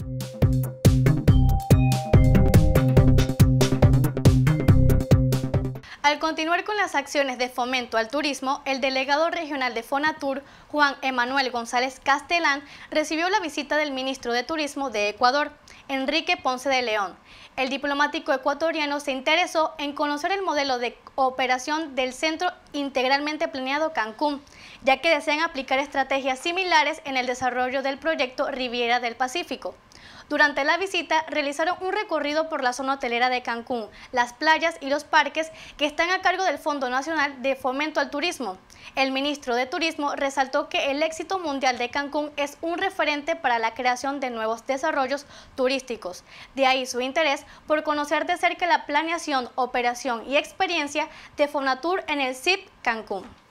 Al continuar con las acciones de fomento al turismo, el delegado regional de Fonatur, Juan Emanuel González Castelán, recibió la visita del ministro de Turismo de Ecuador, Enrique Ponce de León. El diplomático ecuatoriano se interesó en conocer el modelo de operación del Centro Integralmente Planeado Cancún, ya que desean aplicar estrategias similares en el desarrollo del proyecto Riviera del Pacífico. Durante la visita realizaron un recorrido por la zona hotelera de Cancún, las playas y los parques que están a cargo del Fondo Nacional de Fomento al Turismo. El ministro de Turismo resaltó que el éxito mundial de Cancún es un referente para la creación de nuevos desarrollos turísticos. De ahí su interés por conocer de cerca la planeación, operación y experiencia de Fonatur en el CIP Cancún.